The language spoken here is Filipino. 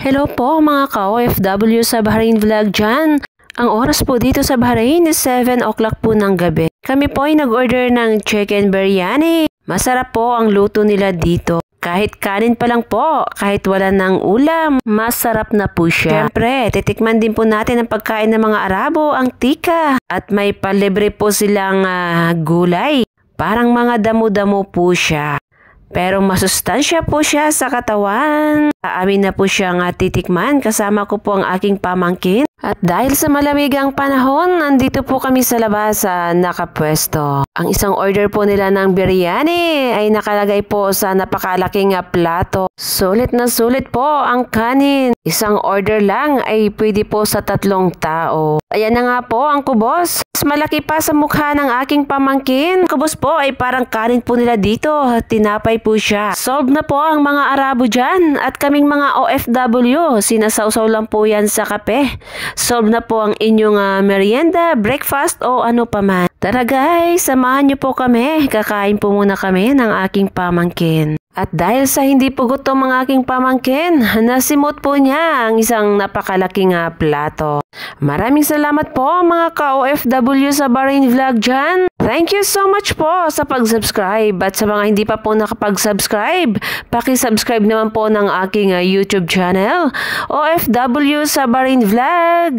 Hello po mga ka-OFW sa Bahrain Vlog dyan. Ang oras po dito sa Bahrain is 7 o'clock po ng gabi. Kami po ay nag-order ng chicken biryani. Masarap po ang luto nila dito. Kahit kanin pa lang po, kahit wala ng ulam, masarap na po siya. Siyempre, titikman din po natin ang pagkain ng mga Arabo, ang tikka. At may palibre po silang gulay. Parang mga damo-damo po siya. Pero masustansya po siya sa katawan. Amin na po siyang titikman. Kasama ko po ang aking pamangkin. At dahil sa malamigang panahon, nandito po kami sa labas nakapwesto. Ang isang order po nila ng biryani ay nakalagay po sa napakalaking plato. Sulit na sulit po ang kanin. Isang order lang ay pwede po sa 3 tao. Ayan na nga po ang kubos. Mas malaki pa sa mukha ng aking pamangkin. Kubos po ay parang kanin po nila dito. Tinapay po siya. Solve na po ang mga Arabo dyan. At kaming mga OFW, sinasawsaw lang po yan sa kape. Solve na po ang inyong merienda, breakfast o ano pa man. Tara guys, samahan niyo po kami. Kakain po muna kami ng aking pamangkin. At dahil sa hindi po gutom ang aking pamangkin, nasimot po niya ang isang napakalaking plato. Maraming salamat po mga ka-OFW sa Bahrain Vlog dyan. Thank you so much po sa pag-subscribe. At sa mga hindi pa po nakapag-subscribe, paki-subscribe naman po ng aking YouTube channel, OFW sa Bahrain Vlog.